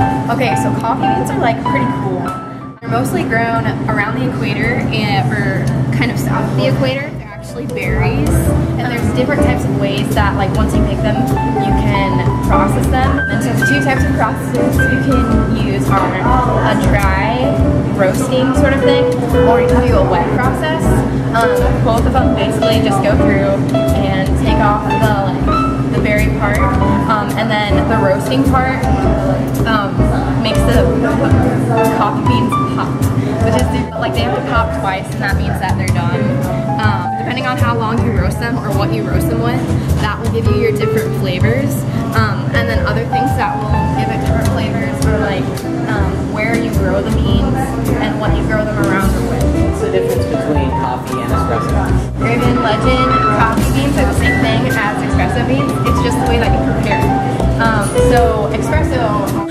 Okay, so coffee beans are like pretty cool. They're mostly grown around the equator or kind of south of the equator. They're actually berries, and there's different types of ways that, like, once you pick them, you can process them. And so the two types of processes you can use are a dry roasting sort of thing, or you can do a wet process. Both of them basically just go through and take off the berry part, and then the roasting part makes the coffee beans pop, which is like they have to pop twice, and that means that they're done. Depending on how long you roast them or what you roast them with, that will give you your different flavors. And then other things that will give it different flavors are like where you grow the beans and what you grow them around or with. What's the difference between coffee and espresso? Urban legend, coffee beans are the same thing as espresso beans. It's just the way that you prepare it. So espresso.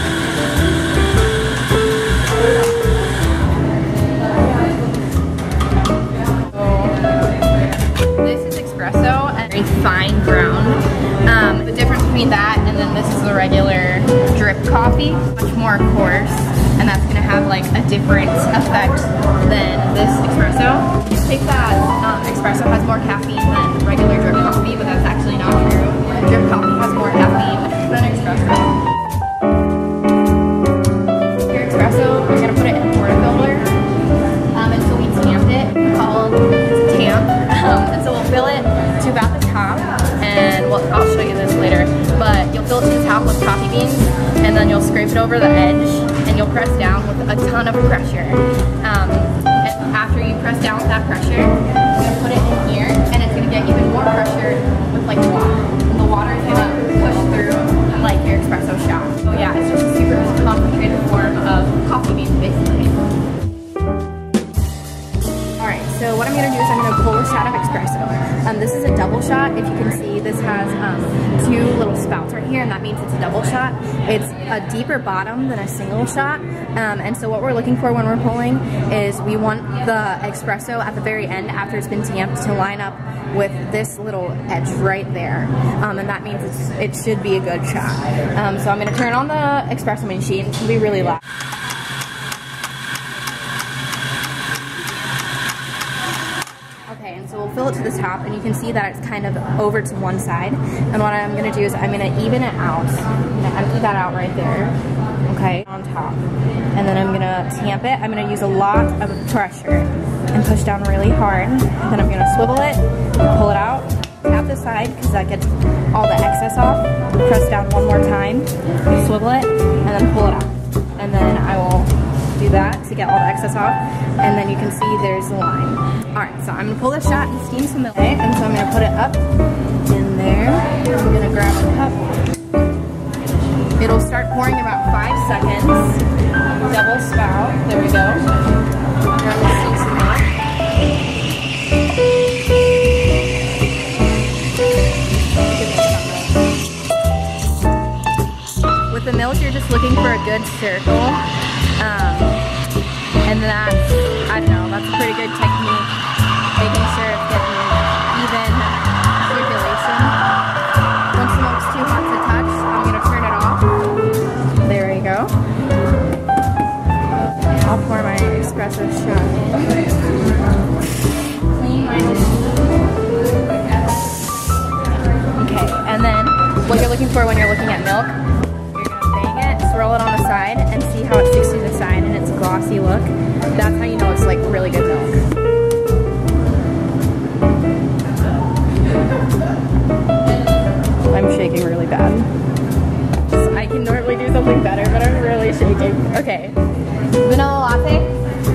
Very fine ground. The difference between that and then this is the regular drip coffee, much more coarse, and that's going to have like a different effect than this espresso. You think that espresso has more caffeine than regular drip coffee, but that's actually not true. Drip coffee has more caffeine than espresso. Your espresso, you're going to put it in a portafilter until we tamp it, called tamp. And so we'll fill it to about the top, and I'll show you this later, but you'll fill it to the top with coffee beans, and then you'll scrape it over the edge, and you'll press down with a ton of pressure. And after you press down with that pressure, you're going to put it in here, and it's going to get even more pressure with like water. And the water is going to push through like your espresso shot. So yeah, it's just a super concentrated form of coffee beans basically. Alright, so what I'm going to do is I'm going to pull a shot of espresso. This is a double shot. If you can see, this has two little spouts right here, and that means it's a double shot. It's a deeper bottom than a single shot, and so what we're looking for when we're pulling is we want the espresso at the very end after it's been tamped to line up with this little edge right there, and that means it should be a good shot. So I'm going to turn on the espresso machine. It's going to be really loud. Okay, and so we'll fill it to the top, and you can see that it's kind of over to one side. And what I'm going to do is I'm going to even it out. I'm going to empty that out right there, okay, on top. And then I'm going to tamp it. I'm going to use a lot of pressure and push down really hard. Then I'm going to swivel it, pull it out, tap the side because that gets all the excess off. Press down one more time, swivel it, and then pull it out. And then I will do that to get all the excess off, and then you can see there's the line. Alright, so I'm going to pull this shot and steam some milk, and so I'm going to put it up in there. I'm going to grab a cup. It'll start pouring in about 5 seconds. Double spout. There we go. Grab the steam some milk. With the milk, you're just looking for a good circle. And that's, I don't know, that's a pretty good technique, making sure it's getting even circulation. Once the milk's too hot to touch, I'm going to turn it off. There we go. I'll pour my espresso shot in. Clean my Okay, and then what you're looking for when you're looking at milk, swirl it on the side and see how it sticks to the side and its glossy look. That's how you know it's like really good milk. I'm shaking really bad. So I can normally do something better, but I'm really shaking. Okay. Vanilla latte.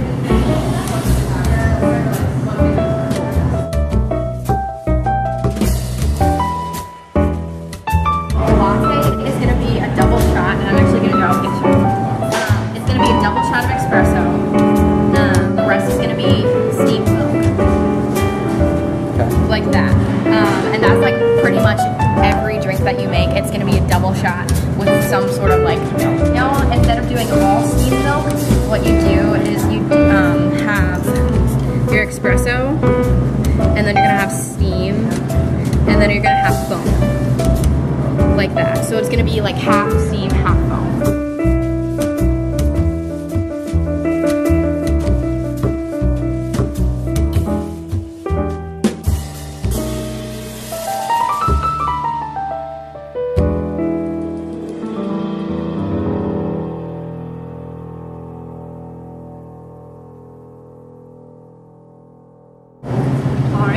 Like that. And that's like pretty much every drink that you make. It's going to be a double shot with some sort of like milk. Now, instead of doing all steamed milk, what you do is you have your espresso, and then you're going to have steam, and then you're going to have foam. Like that. So it's going to be like half steam, half foam.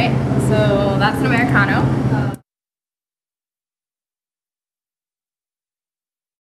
right, so that's an Americano.